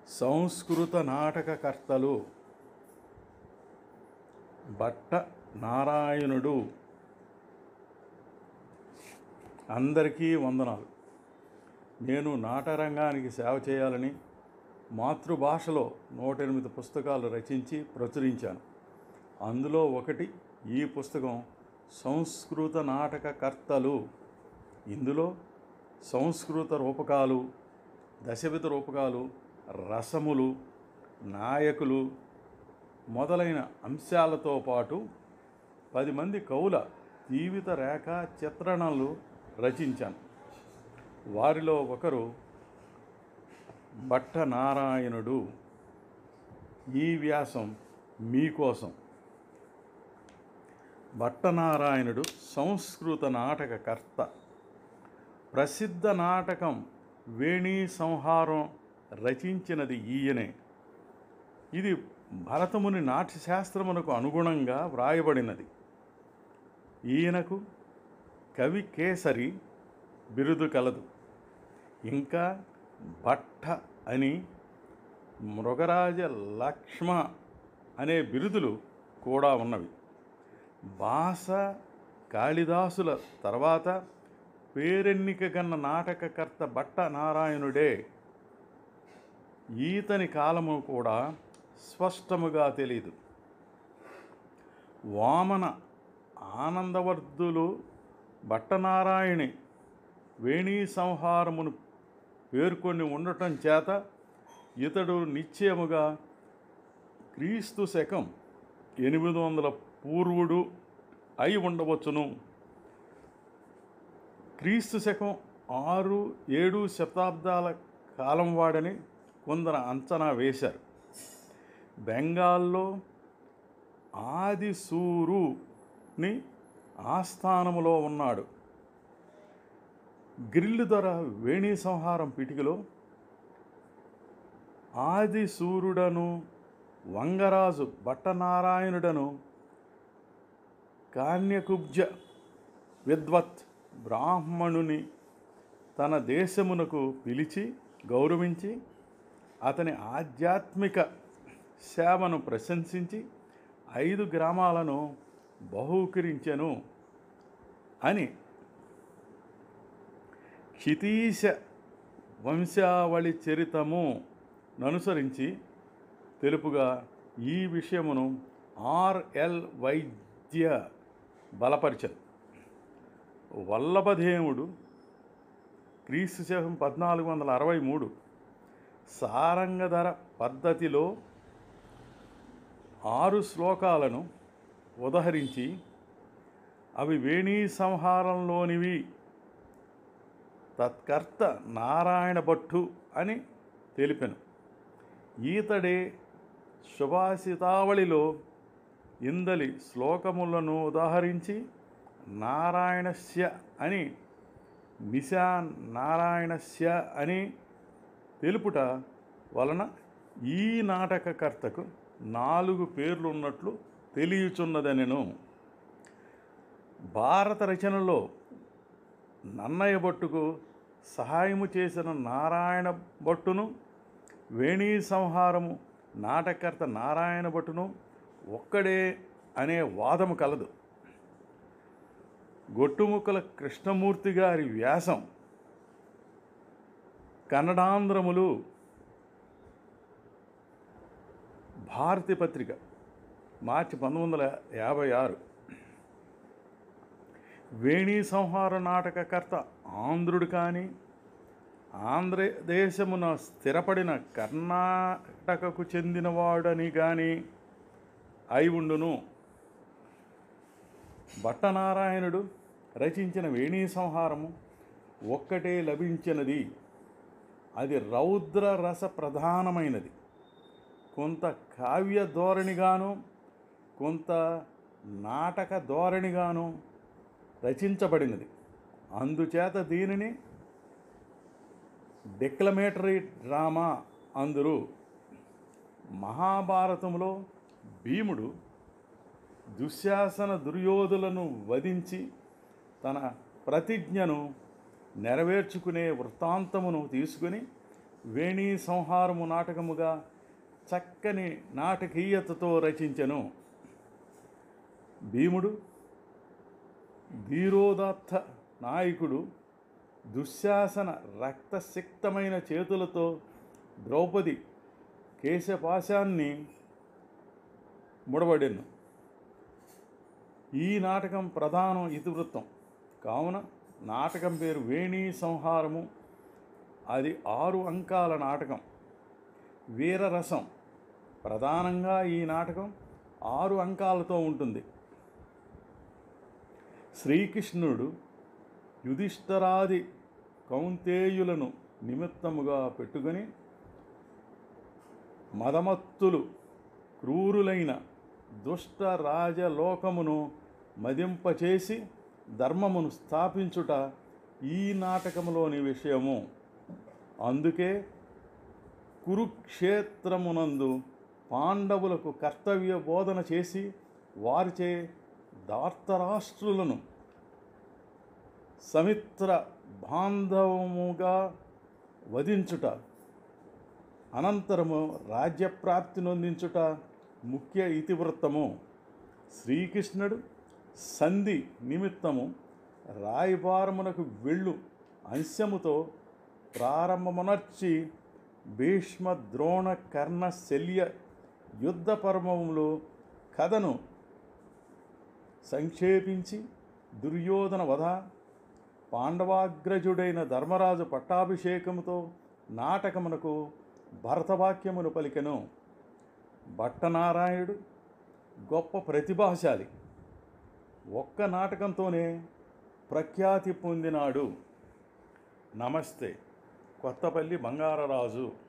సంస్కృత నాటకకర్తలు భట్ట నారాయణుడు. అందరికీ వందనాలు. నేను నాటరంగానికి సేవ చేయాలని మాతృభాషలో 108 పుస్తకాలు రచించి ప్రచురించాను. అందులో ఒకటి ఈ పుస్తకం సంస్కృత నాటకకర్తలు. ఇందులో సంస్కృత రూపకాలు, దశవిధ రూపకాలు, రసములు, నాయకులు మొదలైన అంశాలతో పాటు 10 మంది కవుల జీవిత రేఖ చిత్రణలు రచించాను. వారిలో ఒకరు భట్ట నారాయణుడు. ఈ వ్యాసం మీకోసం. భట్ట నారాయణుడు సంస్కృత నాటకకర్త. ప్రసిద్ధ నాటకం వేణీ సంహారం రచించినది ఈయనే. ఇది భరతముని నాట్యశాస్త్రమునకు అనుగుణంగా వ్రాయబడినది. ఈయనకు కవి కేసరి బిరుదు కలదు. ఇంకా భట్ట అని, మృగరాజ లక్ష్మ అనే బిరుదులు కూడా ఉన్నవి. భాస కాళిదాసుల తర్వాత పేరెన్నిక గన్న నాటకకర్త భట్ట నారాయణుడే. ఈతని కాలము కూడా స్పష్టముగా తెలియదు. వామన ఆనందవర్ధులు భట్టనారాయణి వేణీ సంహారమును పేర్కొని ఉండటం చేత ఇతడు నిశ్చయముగా క్రీస్తు శకం 800 పూర్వుడు అయి ఉండవచ్చును. క్రీస్తు శకం 6-7 శతాబ్దాల కాలం వాడని కొందరు అంచనా వేశారు. బెంగాల్లో ఆదిశూరుని ఆస్థానములో ఉన్నాడు. గ్రిల్లు ధర వేణీ సంహారం పిటికలో ఆదిశూరుడను, వంగరాజు భట్టనారాయణుడను, కాన్యకుబ్జ విద్వత్ బ్రాహ్మణుని తన దేశమునకు పిలిచి గౌరవించి అతని ఆధ్యాత్మిక సేవను ప్రశంసించి 5 గ్రామాలను బహూకరించెను అని క్షితీశ వంశావళి చరితము ననుసరించి తెలుపుగా ఈ విషయమును ఆర్ఎల్ వైద్య బలపరిచను. వల్లభదేవుడు క్రీస్తు శకం 1463 సారంగధర పద్ధతిలో 6 శ్లోకాలను ఉదహరించి అవి వేణీ సంహారంలోనివి, తత్కర్త నారాయణ భట్టు అని తెలిపెను. ఈతడే సుభాషితావళిలో ఇందలి శ్లోకములను ఉదాహరించి నారాయణస్య అని, నిశా నారాయణస్య అని తెలుపుట వలన ఈ నాటకకర్తకు 4 పేర్లు ఉన్నట్లు తెలియచున్నదనెను. భారత రచనలో నన్నయ భట్టుకు సహాయము చేసిన నారాయణ భట్టును, వేణీ సంహారము నాటకర్త నారాయణ భట్టును ఒక్కడే అనే వాదము కలదు. గొట్టుముక్కల కృష్ణమూర్తి గారి వ్యాసం కన్నడాంధ్రములు భారతి పత్రిక మార్చి 1956. వేణీ సంహార నాటకకర్త ఆంధ్రుడు కానీ, ఆంధ్రదేశమున స్థిరపడిన కర్ణాటకకు చెందినవాడని కానీ అయి ఉండును. భట్టనారాయణుడు రచించిన వేణీ సంహారము ఒక్కటే లభించినది. అది రౌద్ర రస ప్రధానమైనది. కొంత కావ్య ధోరణిగాను, కొంత నాటక ధోరణిగాను రచించబడినది. అందుచేత దీనిని డిక్లమేటరీ డ్రామా అందురు. మహాభారతంలో భీముడు దుశ్శాసన దుర్యోధులను వధించి తన ప్రతిజ్ఞను నెరవేర్చుకునే వృత్తాంతమును తీసుకుని వేణీ సంహారము నాటకముగా చక్కని నాటకీయతతో రచించెను. భీముడు ధీరోదాత్త నాయకుడు దుశ్శాసన రక్తసిక్తమైన చేతులతో ద్రౌపది కేశపాశాన్ని ముడబడెను. ఈ నాటకం ప్రధాన ఇతివృత్తం కావున నాటకం పేరు వేణీ సంహారము. అది 6 అంకాల నాటకం. వీరరసం ప్రధానంగా ఈ నాటకం 6 అంకాలతో ఉంటుంది. శ్రీకృష్ణుడు యుధిష్ఠిరాది కౌంతేయులను నిమిత్తముగా పెట్టుకొని మదమత్తులు క్రూరులైన దుష్ట రాజలోకమును మదింపచేసి ధర్మమును స్థాపించుట ఈ నాటకములోని విషయము. అందుకే కురుక్షేత్రమునందు పాండవులకు కర్తవ్య బోధన చేసి వారిచే ధార్తరాష్ట్రులను సమిత్ర బాంధవముగా వధించుట, అనంతరము రాజ్యప్రాప్తి నొందించుట ముఖ్య ఇతివృత్తము. శ్రీకృష్ణుడు సంధి నిమిత్తము రాయబారమునకు వెళ్ళు అంశముతో ప్రారంభమునర్చి భీష్మ ద్రోణ కర్ణ శల్య యుద్ధ పర్వములో కథను సంక్షేపించి దుర్యోధన వధ, పాండవాగ్రజుడైన ధర్మరాజు పట్టాభిషేకముతో నాటకమునకు భరతవాక్యమును పలికెను. భట్టనారాయణుడు గొప్ప ప్రతిభాశాలి. ఒక్క నాటకంతోనే ప్రఖ్యాతి పొందినాడు. నమస్తే. కొత్తపల్లి బంగారరాజు.